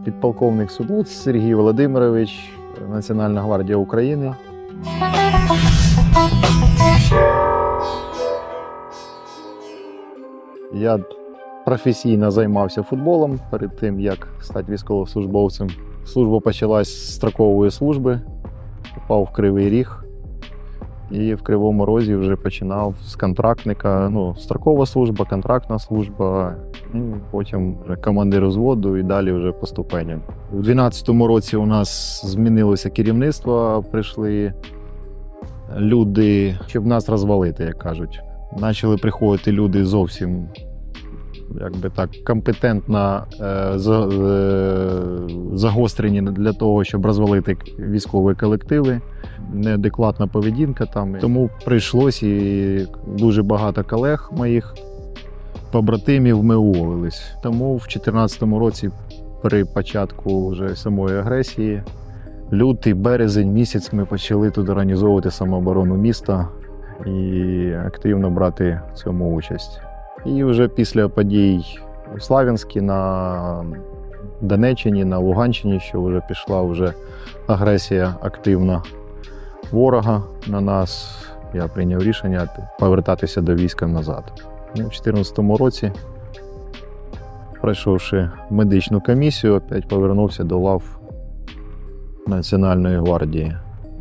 підполковник Супруц Сергій Володимирович, Національна гвардія України. Я професійно займався футболом перед тим, як стати військовослужбовцем. Служба почалась з строкової служби, попав в Кривий Ріг і в Кривому Розі вже починав з контрактника. Строкова служба, контрактна служба, потім вже командир взводу і далі вже по ступеням. У 2012 році у нас змінилося керівництво, прийшли люди, щоб нас розвалити, як кажуть. Почали приходити люди зовсім компетентно загострені для того, щоб розвалити військові колективи, неадекватна поведінка там. Тому прийшлось, і дуже багато колег моїх, побратимів, ми уволились. Тому в 2014 році, при початку вже самої агресії, лютий, березень місяць, ми почали тут організовувати самооборону міста і активно брати в цьому участь. І вже після подій у Слов'янську, на Донеччині, на Луганщині, що вже пішла агресія активна ворога на нас, я прийняв рішення повертатися до війська назад. У 2014 році, пройшовши медичну комісію, опять повернувся до лав Національної гвардії.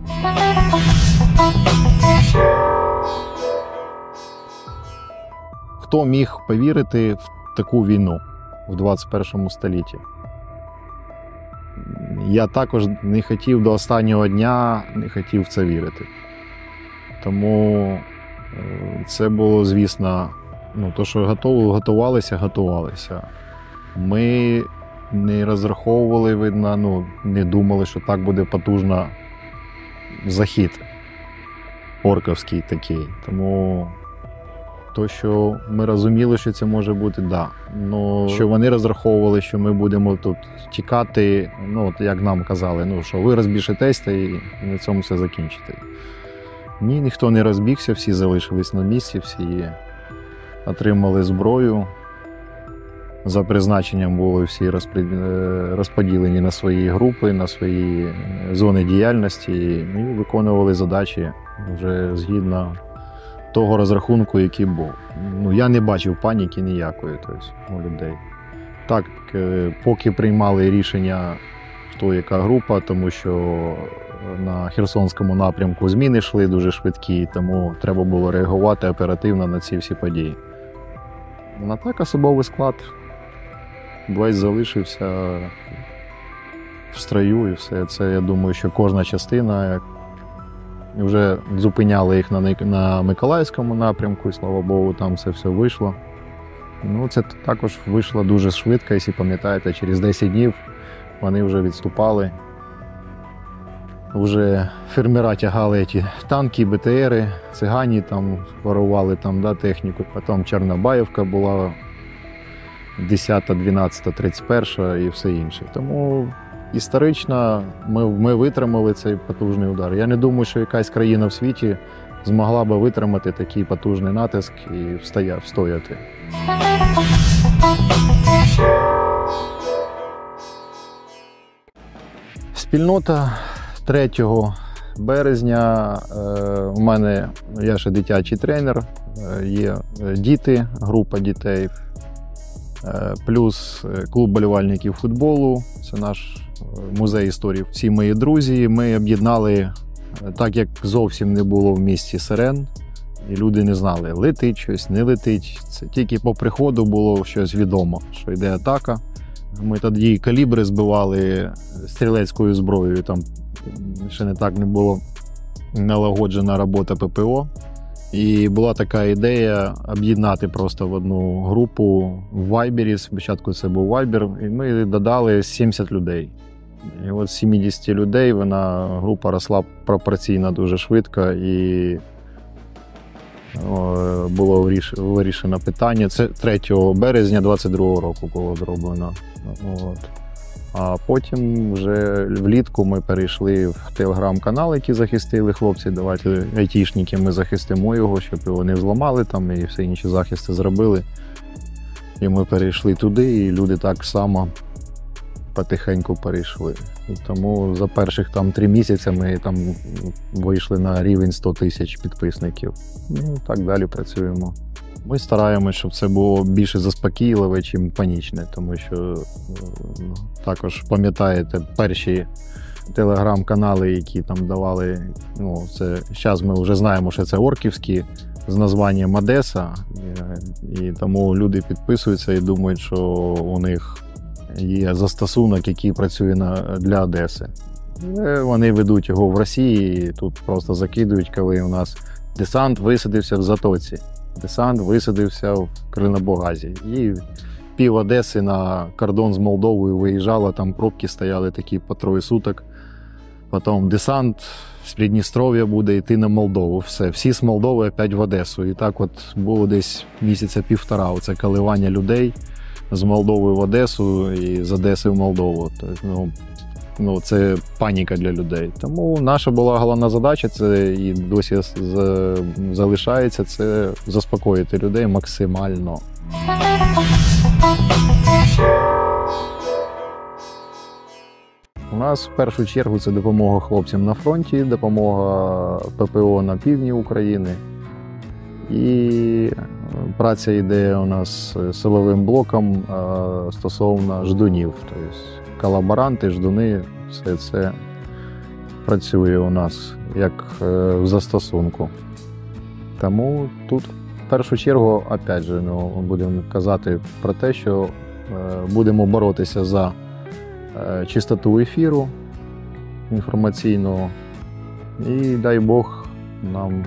Хто міг повірити в таку війну в 21 столітті? Я також не хотів до останнього дня, не хотів в це вірити. Тому це було, звісно, то, що готувалися. Ми не розраховували, видно, не думали, що так буде потужно захід орківський такий. Тому то, що ми розуміли, що це може бути, да. Що вони розраховували, що ми будемо тут тікати, як нам казали, що ви розбіжитесь і на цьому все закінчите. Ні, ніхто не розбігся, всі залишились на місці, всі отримали зброю. За призначенням були всі розподілені на свої групи, на свої зони діяльності і виконували задачі вже згідно того розрахунку, який був. Я не бачив паніки ніякої у людей. Так, поки приймали рішення, хто яка група, тому що на Херсонському напрямку зміни йшли дуже швидкі, тому треба було реагувати оперативно на ці всі події. А так особовий склад весь залишився в строю і все. Це, я думаю, що кожна частина. Вже зупиняли їх на Миколаївському напрямку, і, слава Богу, там це все вийшло. Це також вийшло дуже швидко, якщо пам'ятаєте, через 10 днів вони вже відступали. Вже фермера тягали ті танки, БТРи, цигані там ворували техніку. Потім Чорнобаївка була 10, 12, 31 і все інше. Тому історично ми витримали цей потужний удар. Я не думаю, що якась країна в світі змогла би витримати такий потужний натиск і встояти. Спільнота 3 березня. У мене, я ще дитячий тренер, є діти, група дітей, плюс клуб болівальників футболу, це наш музей історії. Всі мої друзі, ми об'єднали, так як зовсім не було в місті сирен, і люди не знали, летить щось, не летить. Це тільки по приходу було щось відомо, що йде атака. Ми тоді калібри збивали стрілецькою зброєю, там ще не так не було налагоджена робота ППО. І була така ідея об'єднати просто в одну групу в Вайбері. Спочатку це був Вайбер, і ми додали 70 людей. І от з 70 людей група росла пропорційно дуже швидко, і було вирішено питання. Це 3 березня 2022 року було зроблено. А потім вже влітку ми перейшли в телеграм-канал, який захистили хлопці. Давайте айтішники, ми захистимо його, щоб його не взламали там і всі інші захисти зробили. І ми перейшли туди, і люди так само потихеньку перейшли. Тому за перших 3 місяці ми вийшли на рівень 100 тисяч підписників. Так далі працюємо. Ми стараємось, щоб це було більше заспокійливе, чим панічне, тому що також пам'ятаєте перші телеграм-канали, які давали, зараз ми вже знаємо, що це орківські, з названням Одеса, і тому люди підписуються і думають, що у них є застосунок, який працює для Одеси. Вони ведуть його в Росії, і тут просто закидують, коли у нас десант висадився в Затоці, десант висадився в Калиновограді. І пів Одеси на кордон з Молдовою виїжджало, там пробки стояли такі по 3 суток. Потім десант з Придністров'я буде йти на Молдову. Всі з Молдови опять в Одесу. І так було десь місяця 1,5. Оце коливання людей з Молдови в Одесу і з Одеси в Молдову. Тобто, це паніка для людей. Тому наша була головна задача, це і досі залишається, це заспокоїти людей максимально. У нас в першу чергу це допомога хлопцям на фронті, допомога ППО на півдні України. І праця йде у нас силовим блоком стосовно ждунів. Тобто колаборанти, ждуни, все це працює у нас як в застосунку. Тому тут в першу чергу, опять же, будемо казати про те, що будемо боротися за чистоту ефіру інформаційного. І дай Бог нам,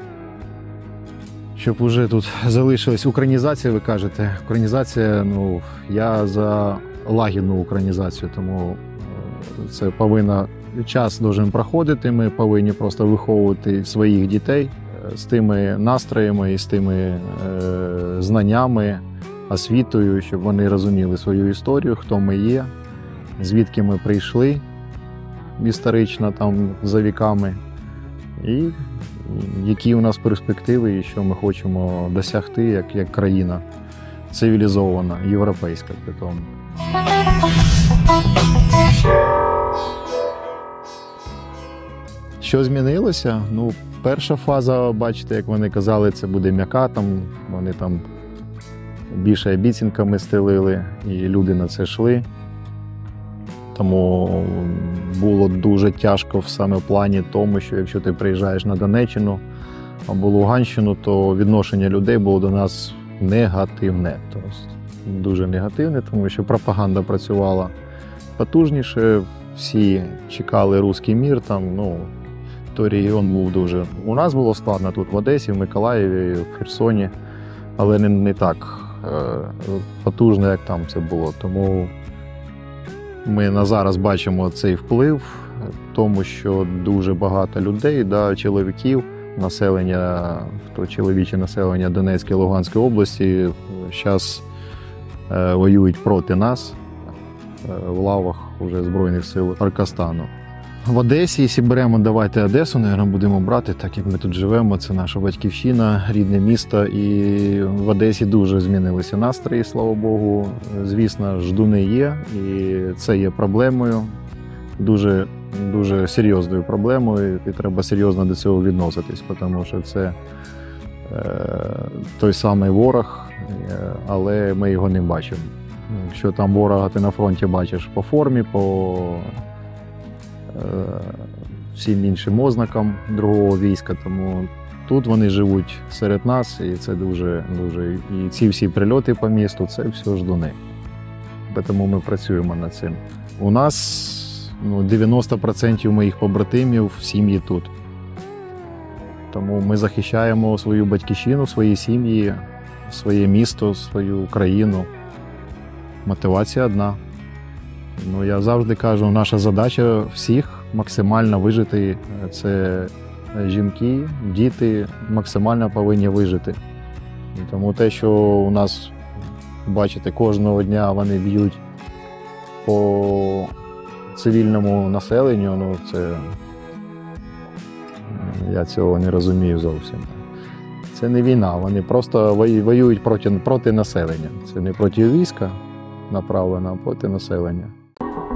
щоб уже тут залишилась українізація, ви кажете. Українізація, я за лагідну українізацію, тому це час должен проходити, ми повинні просто виховувати своїх дітей з тими настроями і з тими знаннями, освітою, щоб вони розуміли свою історію, хто ми є, звідки ми прийшли історично за віками, і які у нас перспективи і що ми хочемо досягти як країна цивілізована, європейська при тому. Що змінилося? Перша фаза, бачите, як вони казали, це буде м'яка, вони більше обіцянками стелили, і люди на це йшли. Тому було дуже тяжко саме в плані тому, що якщо ти приїжджаєш на Донеччину або Луганщину, то відношення людей було до нас негативне. Тобто дуже негативне, тому що пропаганда працювала потужніше, всі чекали руський мір, той регіон був дуже... У нас було складно тут в Одесі, в Миколаєві, в Херсоні, але не так потужно, як там це було. Тому ми на зараз бачимо цей вплив, тому що дуже багато людей, чоловіків, населення, чоловіче населення Донецької і Луганської області зараз воюють проти нас в лавах уже Збройних сил Оркостану. В Одесі, якщо беремо, давайте Одесу, мабуть, будемо брати, так як ми тут живемо, це наша батьківщина, рідне місто, і в Одесі дуже змінилися настрої, слава Богу. Звісно, ждуни є, і це є проблемою, дуже, дуже серйозною проблемою, і треба серйозно до цього відноситись, тому що це той самий ворог, але ми його не бачимо. Якщо там ворога ти на фронті бачиш по формі, по всім іншим ознакам другого війська, тому тут вони живуть серед нас, і це дуже. І ці всі прильоти по місту, це все ждуни. Тому ми працюємо над цим. У нас 90% моїх побратимів в сім'ї тут. Тому ми захищаємо свою батьківщину, свої сім'ї, своє місто, свою країну. Мотивація одна. Я завжди кажу, наша задача всіх максимально вижити. Це жінки, діти максимально повинні вижити. Тому те, що у нас, бачите, кожного дня вони б'ють по цивільному населенню, це я цього не розумію зовсім. Це не війна, вони просто воюють проти населення. Це не проти війська направлено, а проти населення.